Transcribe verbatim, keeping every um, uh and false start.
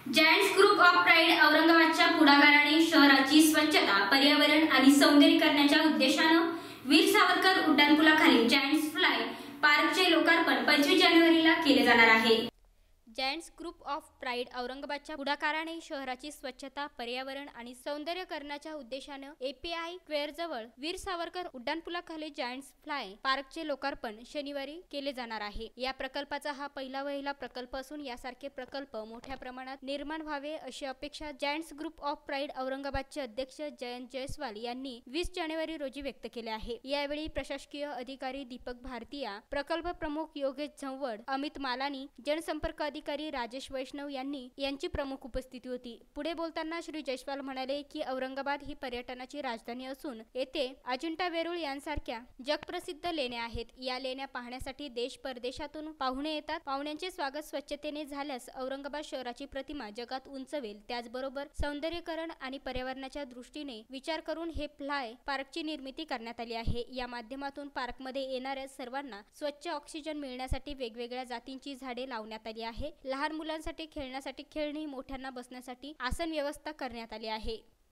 Giants group of pride औरंगाबादच्या पुढाकाराने शहराची स्वच्छता, पर्यावरण आणि सौंदर्यीकरणाच्या उद्देशानं वीर सावरकर उड्डाणपुलाखाली जायंट्स फ्लाय पार्कचे लोकार्पण पंचवीस जानेवारीला केले जाणार आहे। जायंट्स ग्रुप ऑफ प्राईड औरंगाबादच्या पुढाकाराने शहराची स्वच्छता, पर्यावरण आणि सौंदर्यीकरणाच्या उद्देशानं एपीआय स्क्वेअर जवळ वीर सावरकर उड्डाणपुलाखाली जायंट्स फ्लाय पार्कचे लोकार्पण शनिवारी केले जाणार आहे। या प्रकल्पाचा हा पहिला वहिला प्रकल्प असून यासारखे प्रकल्प मोठ्या प्रमाणात निर्माण व्हावे अशी अपेक्षा जायंट्स ग्रुप ऑफ प्राईड औरंगाबादचे अध्यक्ष जयंत जयस्वाल यांनी वीस जानेवारी रोजी व्यक्त केले आहे। यावेळी प्रशासकीय अधिकारी दीपक भारतीया, प्रकल्प प्रमुख योगेश झंवड, अमित मालानी, जनसंपर्क अधिकारी राजेश वैष्णव यांनी यांची प्रमुख उपस्थिती होती। पुढे बोलताना श्री जयस्वाल म्हणाले की औरंगाबाद ही पर्यटनाची राजधानी असून येथे अजिंठा वेरूळ यांसारख्या जगप्रसिद्ध लेण्या आहेत। या लेण्या पाहण्यासाठी देश परदेशातून पाहुणे येतात। पाहुण्यांचे स्वागत स्वच्छतेने झाल्यास औरंगाबाद शहराची प्रतिमा जगात उंचवेल। त्याचबरोबर सौंदर्यीकरण आणि पर्यावरणाच्या दृष्टीने विचार करून हे फ्लाय पार्कची निर्मिती करण्यात आली आहे। या माध्यमातून पार्कमध्ये येणाऱ्या सर्वांना स्वच्छ ऑक्सिजन मिळण्यासाठी वेगवेगळ्या जातींची झाडे लावण्यात आली आहे। लहान मुलांसाठी खेळण्यासाठी खेळणी, मोठ्यांना बसण्यासाठी आसन व्यवस्था करण्यात आली आहे।